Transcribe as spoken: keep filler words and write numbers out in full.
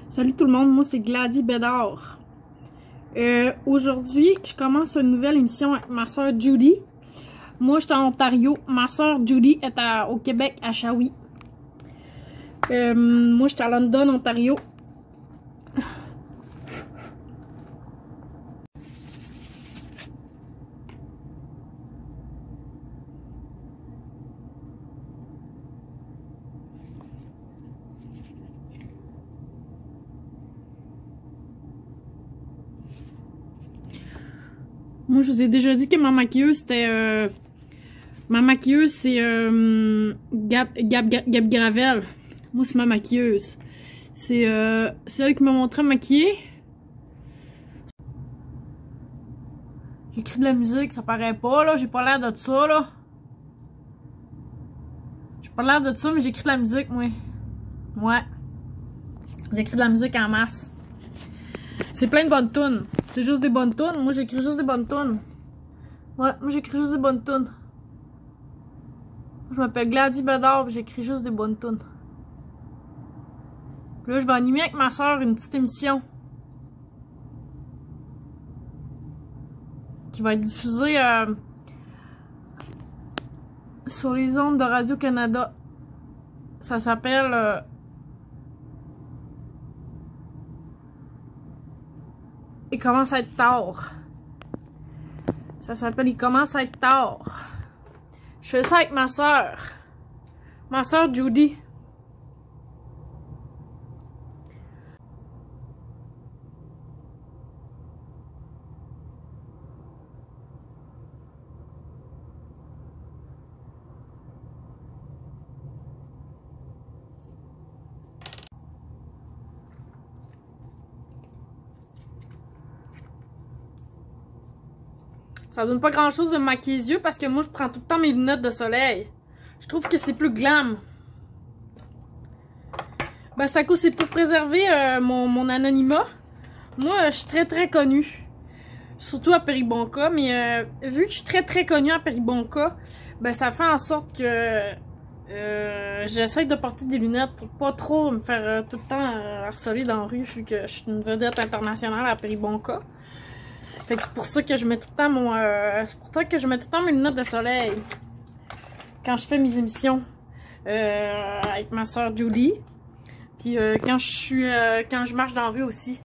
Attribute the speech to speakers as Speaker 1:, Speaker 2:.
Speaker 1: Salut tout le monde, moi c'est Gladys Bédard. Euh, Aujourd'hui, je commence une nouvelle émission avec ma soeur Judy. Moi, je suis en Ontario. Ma soeur Judy est à, au Québec, à Shawi. Euh, moi, je suis à London, Ontario. Moi, je vous ai déjà dit que ma maquilleuse, c'était... Euh, ma maquilleuse, c'est euh, Gab, Gab, Gab, Gab Gravel. Moi, c'est ma maquilleuse. C'est euh, elle qui m'a montré à maquiller. J'écris de la musique, ça paraît pas, là. J'ai pas l'air de ça, là. J'ai pas l'air de ça, mais j'écris de la musique, moi. Ouais. J'écris de la musique en masse. C'est plein de bonnes tunes. C'est juste des bonnes tunes. Moi, j'écris juste des bonnes tunes. Ouais, moi, j'écris juste des bonnes tunes. Je m'appelle Gladys Bédard, j'écris juste des bonnes tunes. Puis là, je vais animer avec ma soeur une petite émission. Qui va être diffusée euh, sur les ondes de Radio-Canada. Ça s'appelle... Euh, Il commence à être tard. Ça s'appelle Il commence à être tard. Je fais ça avec ma soeur. Ma soeur Judy. Ça donne pas grand chose de me maquiller les yeux parce que moi je prends tout le temps mes lunettes de soleil. Je trouve que c'est plus glam. Ben c'est à cause c'est pour préserver euh, mon, mon anonymat. Moi euh, je suis très très connue. Surtout à Péribonka. Mais euh, vu que je suis très très connue à Péribonka, ben ça fait en sorte que euh, j'essaie de porter des lunettes pour pas trop me faire euh, tout le temps euh, harceler dans la rue vu que je suis une vedette internationale à Péribonka. Fait que c'est pour ça que je mets tout le temps mon. Euh, c'est pour ça que je mets tout le temps mes lunettes de soleil. Quand je fais mes émissions euh, avec ma soeur Julie. Puis euh, quand je suis euh, quand je marche dans la rue aussi.